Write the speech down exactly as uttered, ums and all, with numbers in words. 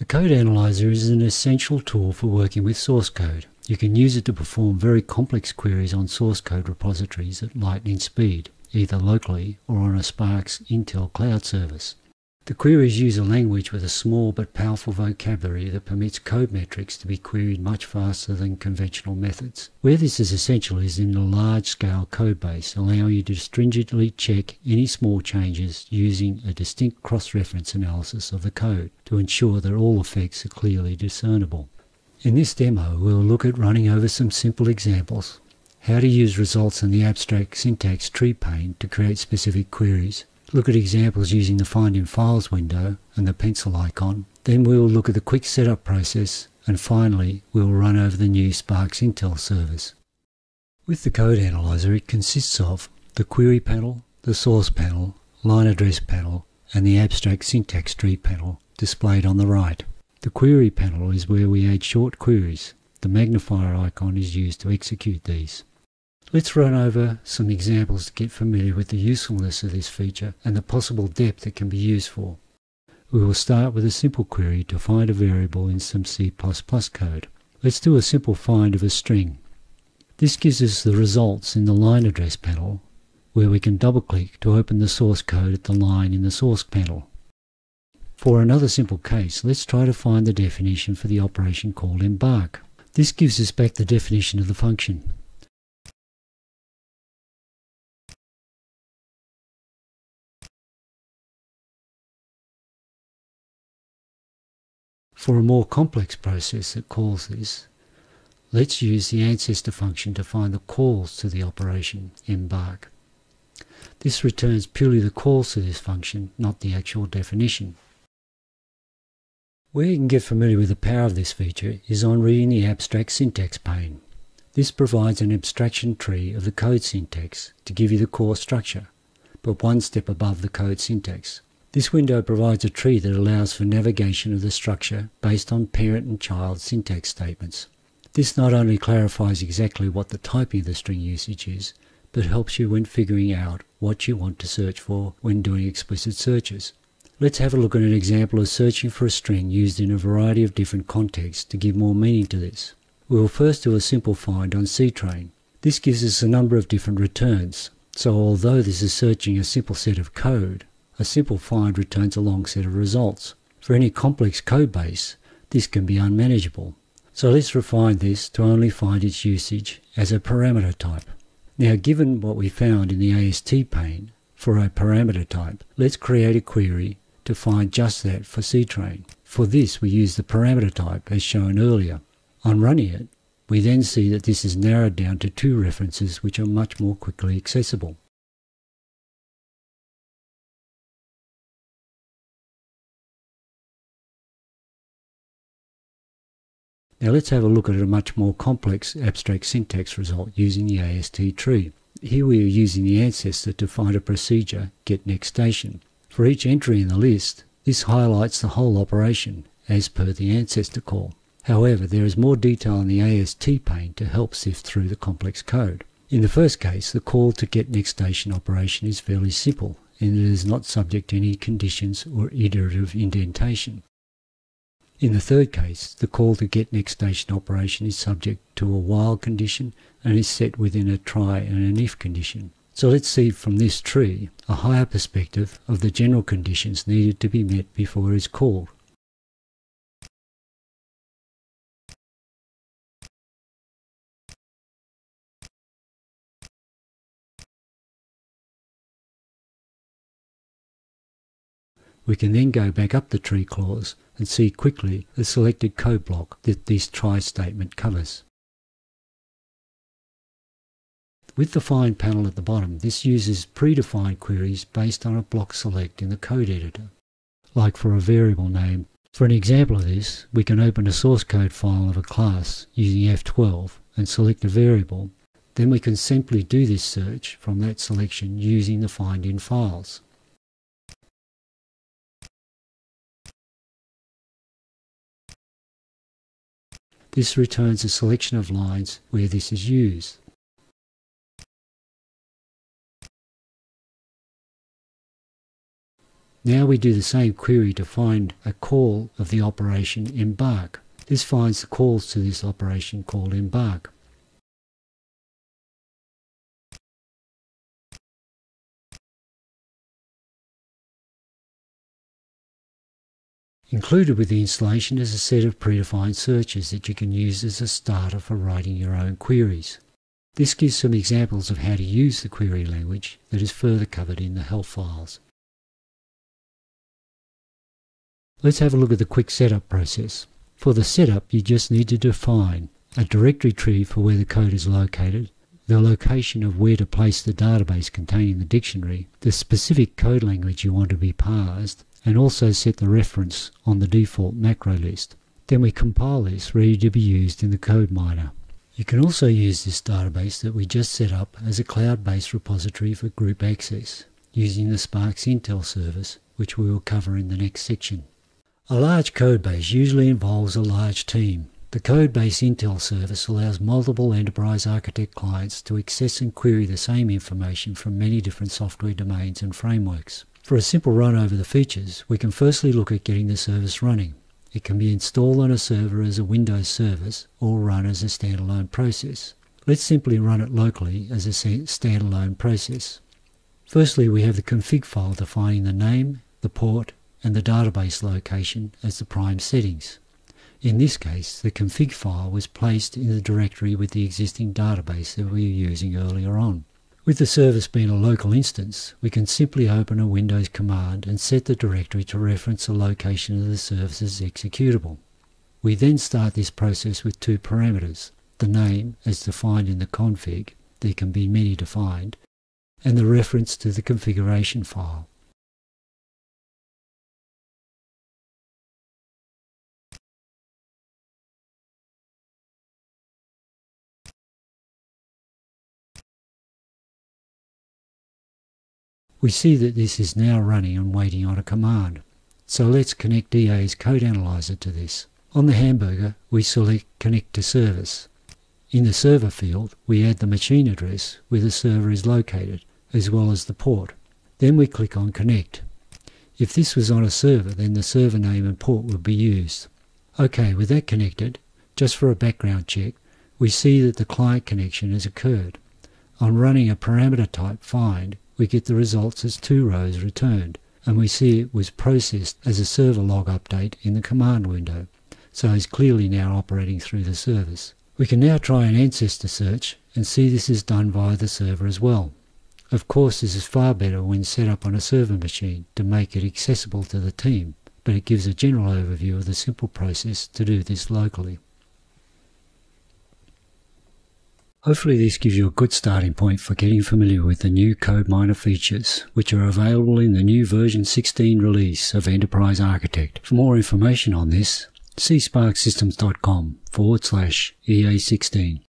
The code analyzer is an essential tool for working with source code. You can use it to perform very complex queries on source code repositories at lightning speed, either locally or on a Sparx Intel cloud service. The queries use a language with a small but powerful vocabulary that permits code metrics to be queried much faster than conventional methods. Where this is essential is in a large-scale code base, allowing you to stringently check any small changes using a distinct cross-reference analysis of the code to ensure that all effects are clearly discernible. In this demo, we'll look at running over some simple examples, how to use results in the abstract syntax tree pane to create specific queries, look at examples using the Find in Files window and the pencil icon. Then we will look at the quick setup process, and finally we will run over the new Sparx Intel service. With the code analyzer, it consists of the query panel, the source panel, line address panel, and the abstract syntax tree panel displayed on the right. The query panel is where we add short queries. The magnifier icon is used to execute these. Let's run over some examples to get familiar with the usefulness of this feature and the possible depth it can be used for. We will start with a simple query to find a variable in some C plus plus code. Let's do a simple find of a string. This gives us the results in the line address panel, where we can double-click to open the source code at the line in the source panel. For another simple case, let's try to find the definition for the operation called embark. This gives us back the definition of the function. For a more complex process that calls this, let's use the ancestor function to find the calls to the operation embark. This returns purely the calls to this function, not the actual definition. Where you can get familiar with the power of this feature is on reading the abstract syntax pane. This provides an abstraction tree of the code syntax to give you the core structure, but one step above the code syntax. This window provides a tree that allows for navigation of the structure based on parent and child syntax statements. This not only clarifies exactly what the typing of the string usage is, but helps you when figuring out what you want to search for when doing explicit searches. Let's have a look at an example of searching for a string used in a variety of different contexts to give more meaning to this. We will first do a simple find on ctrain. This gives us a number of different returns, so although this is searching a simple set of code, a simple find returns a long set of results. For any complex code base, this can be unmanageable. So let's refine this to only find its usage as a parameter type. Now, given what we found in the A S T pane for a parameter type, let's create a query to find just that for ctrain. For this, we use the parameter type as shown earlier. On running it, we then see that this is narrowed down to two references which are much more quickly accessible. Now let's have a look at a much more complex abstract syntax result using the A S T tree. Here we are using the ancestor to find a procedure, getNextStation. For each entry in the list, this highlights the whole operation, as per the ancestor call. However, there is more detail in the A S T pane to help sift through the complex code. In the first case, the call to getNextStation operation is fairly simple, and it is not subject to any conditions or iterative indentation. In the third case, the call to getNextStation operation is subject to a while condition and is set within a try and an if condition. So let's see from this tree a higher perspective of the general conditions needed to be met before it is called. We can then go back up the tree clause and see quickly the selected code block that this try statement covers. With the find panel at the bottom, this uses predefined queries based on a block select in the code editor, like for a variable name. For an example of this, we can open a source code file of a class using F twelve and select a variable. Then we can simply do this search from that selection using the Find in Files. This returns a selection of lines where this is used. Now we do the same query to find a call of the operation embark. This finds the calls to this operation called embark. Included with the installation is a set of predefined searches that you can use as a starter for writing your own queries. This gives some examples of how to use the query language that is further covered in the help files. Let's have a look at the quick setup process. For the setup, you just need to define a directory tree for where the code is located, the location of where to place the database containing the dictionary, the specific code language you want to be parsed, and also set the reference on the default macro list. Then we compile this ready to be used in the code miner. You can also use this database that we just set up as a cloud-based repository for group access, using the Sparx Intel service, which we will cover in the next section. A large codebase usually involves a large team. The codebase Intel service allows multiple enterprise architect clients to access and query the same information from many different software domains and frameworks. For a simple run over the features, we can firstly look at getting the service running. It can be installed on a server as a Windows service or run as a standalone process. Let's simply run it locally as a standalone process. Firstly, we have the config file defining the name, the port, and the database location as the prime settings. In this case, the config file was placed in the directory with the existing database that we were using earlier on. With the service being a local instance, we can simply open a Windows command and set the directory to reference the location of the service's executable. We then start this process with two parameters, the name as defined in the config, there can be many defined, and the reference to the configuration file. We see that this is now running and waiting on a command. So let's connect E A's code analyzer to this. On the hamburger, we select Connect to Service. In the server field, we add the machine address where the server is located, as well as the port. Then we click on Connect. If this was on a server, then the server name and port would be used. OK, with that connected, just for a background check, we see that the client connection has occurred. On running a parameter type find, we get the results as two rows returned, and we see it was processed as a server log update in the command window, so is clearly now operating through the service. We can now try an ancestor search and see this is done via the server as well. Of course, this is far better when set up on a server machine to make it accessible to the team, but it gives a general overview of the simple process to do this locally. Hopefully this gives you a good starting point for getting familiar with the new CodeMiner features, which are available in the new version sixteen release of Enterprise Architect. For more information on this, see sparxsystems dot com forward slash E A sixteen.